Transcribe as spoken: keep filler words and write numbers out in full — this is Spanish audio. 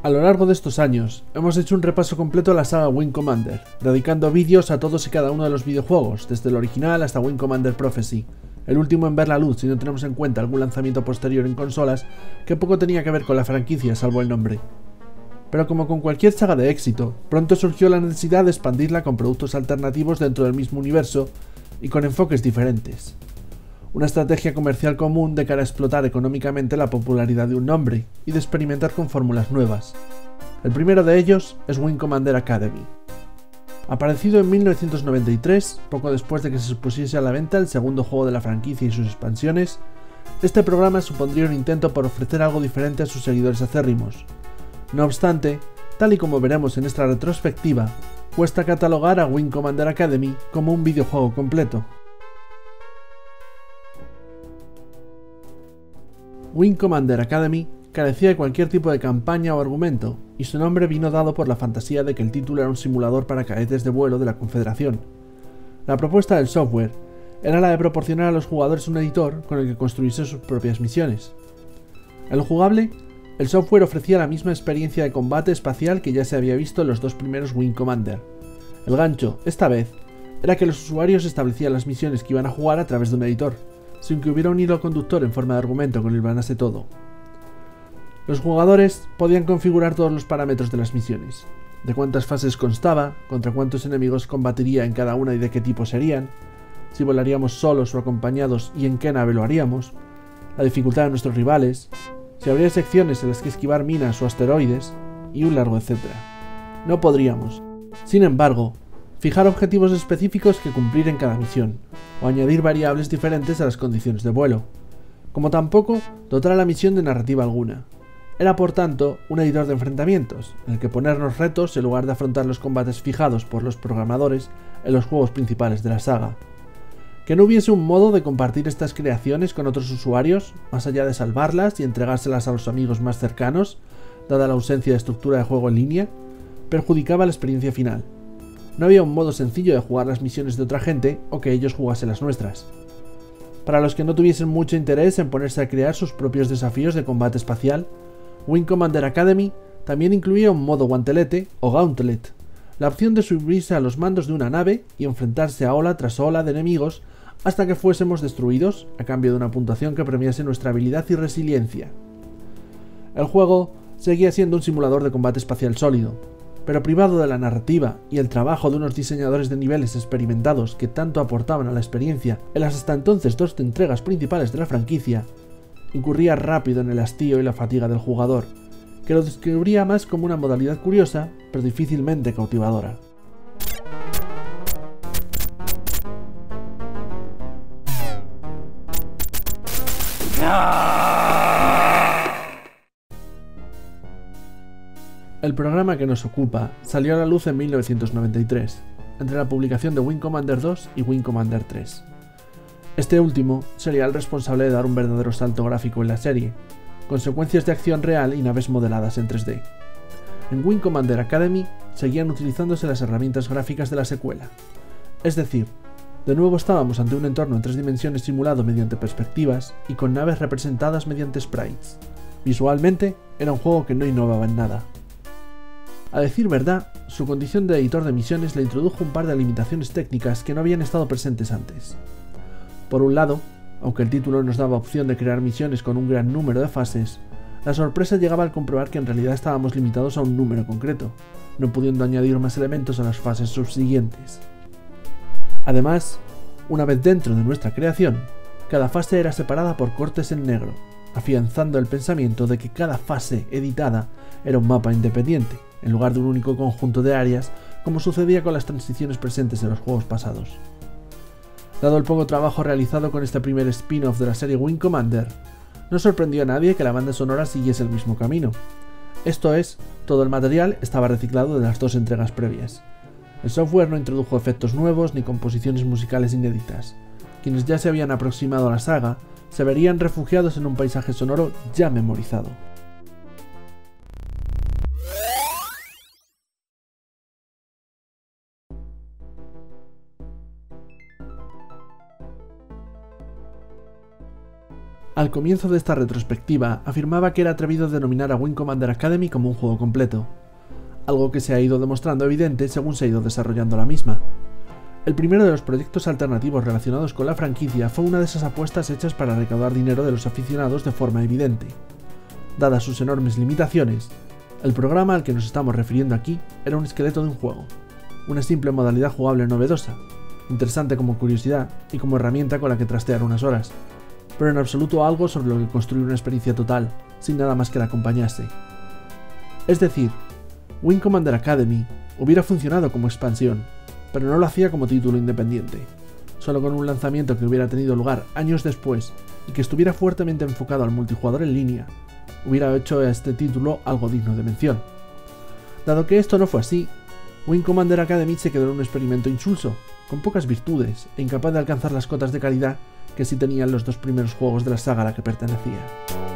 A lo largo de estos años, hemos hecho un repaso completo a la saga Wing Commander, dedicando vídeos a todos y cada uno de los videojuegos, desde el original hasta Wing Commander Prophecy, el último en ver la luz si no tenemos en cuenta algún lanzamiento posterior en consolas que poco tenía que ver con la franquicia salvo el nombre. Pero como con cualquier saga de éxito, pronto surgió la necesidad de expandirla con productos alternativos dentro del mismo universo y con enfoques diferentes. Una estrategia comercial común de cara a explotar económicamente la popularidad de un nombre y de experimentar con fórmulas nuevas. El primero de ellos es Wing Commander Academy. Aparecido en mil novecientos noventa y tres, poco después de que se pusiese a la venta el segundo juego de la franquicia y sus expansiones, este programa supondría un intento por ofrecer algo diferente a sus seguidores acérrimos. No obstante, tal y como veremos en esta retrospectiva, cuesta catalogar a Wing Commander Academy como un videojuego completo. Wing Commander Academy carecía de cualquier tipo de campaña o argumento, y su nombre vino dado por la fantasía de que el título era un simulador para cadetes de vuelo de la Confederación. La propuesta del software era la de proporcionar a los jugadores un editor con el que construirse sus propias misiones. En lo jugable, el software ofrecía la misma experiencia de combate espacial que ya se había visto en los dos primeros Wing Commander. El gancho, esta vez, era que los usuarios establecían las misiones que iban a jugar a través de un editor, sin que hubiera un hilo conductor en forma de argumento que lo hilvanase todo. Los jugadores podían configurar todos los parámetros de las misiones, de cuántas fases constaba, contra cuántos enemigos combatiría en cada una y de qué tipo serían, si volaríamos solos o acompañados y en qué nave lo haríamos, la dificultad de nuestros rivales, si habría secciones en las que esquivar minas o asteroides, y un largo etcétera. No podríamos, sin embargo, fijar objetivos específicos que cumplir en cada misión, o añadir variables diferentes a las condiciones de vuelo, como tampoco dotar a la misión de narrativa alguna. Era por tanto un editor de enfrentamientos, en el que ponernos retos en lugar de afrontar los combates fijados por los programadores en los juegos principales de la saga. Que no hubiese un modo de compartir estas creaciones con otros usuarios, más allá de salvarlas y entregárselas a los amigos más cercanos, dada la ausencia de estructura de juego en línea, perjudicaba la experiencia final. No había un modo sencillo de jugar las misiones de otra gente o que ellos jugasen las nuestras. Para los que no tuviesen mucho interés en ponerse a crear sus propios desafíos de combate espacial, Wing Commander Academy también incluía un modo guantelete o gauntlet, la opción de subirse a los mandos de una nave y enfrentarse a ola tras ola de enemigos hasta que fuésemos destruidos a cambio de una puntuación que premiase nuestra habilidad y resiliencia. El juego seguía siendo un simulador de combate espacial sólido, pero privado de la narrativa y el trabajo de unos diseñadores de niveles experimentados que tanto aportaban a la experiencia en las hasta entonces dos entregas principales de la franquicia, incurría rápido en el hastío y la fatiga del jugador, que lo describiría más como una modalidad curiosa, pero difícilmente cautivadora. El programa que nos ocupa salió a la luz en mil novecientos noventa y tres, entre la publicación de Wing Commander dos y Wing Commander tres. Este último sería el responsable de dar un verdadero salto gráfico en la serie, con secuencias de acción real y naves modeladas en tres D. En Wing Commander Academy seguían utilizándose las herramientas gráficas de la secuela. Es decir, de nuevo estábamos ante un entorno en tres dimensiones simulado mediante perspectivas y con naves representadas mediante sprites. Visualmente, era un juego que no innovaba en nada. A decir verdad, su condición de editor de misiones le introdujo un par de limitaciones técnicas que no habían estado presentes antes. Por un lado, aunque el título nos daba opción de crear misiones con un gran número de fases, la sorpresa llegaba al comprobar que en realidad estábamos limitados a un número concreto, no pudiendo añadir más elementos a las fases subsiguientes. Además, una vez dentro de nuestra creación, cada fase era separada por cortes en negro, afianzando el pensamiento de que cada fase editada era un mapa independiente, en lugar de un único conjunto de áreas, como sucedía con las transiciones presentes en los juegos pasados. Dado el poco trabajo realizado con este primer spin-off de la serie Wing Commander, no sorprendió a nadie que la banda sonora siguiese el mismo camino. Esto es, todo el material estaba reciclado de las dos entregas previas. El software no introdujo efectos nuevos ni composiciones musicales inéditas. Quienes ya se habían aproximado a la saga se verían refugiados en un paisaje sonoro ya memorizado. Al comienzo de esta retrospectiva, afirmaba que era atrevido denominar a Wing Commander Academy como un juego completo, algo que se ha ido demostrando evidente según se ha ido desarrollando la misma. El primero de los proyectos alternativos relacionados con la franquicia fue una de esas apuestas hechas para recaudar dinero de los aficionados de forma evidente. Dadas sus enormes limitaciones, el programa al que nos estamos refiriendo aquí era un esqueleto de un juego, una simple modalidad jugable novedosa, interesante como curiosidad y como herramienta con la que trastear unas horas, pero en absoluto algo sobre lo que construir una experiencia total, sin nada más que la acompañase. Es decir, Wing Commander Academy hubiera funcionado como expansión, pero no lo hacía como título independiente. Solo con un lanzamiento que hubiera tenido lugar años después y que estuviera fuertemente enfocado al multijugador en línea, hubiera hecho a este título algo digno de mención. Dado que esto no fue así, Wing Commander Academy se quedó en un experimento insulso, con pocas virtudes e incapaz de alcanzar las cotas de calidad que sí tenían los dos primeros juegos de la saga a la que pertenecía.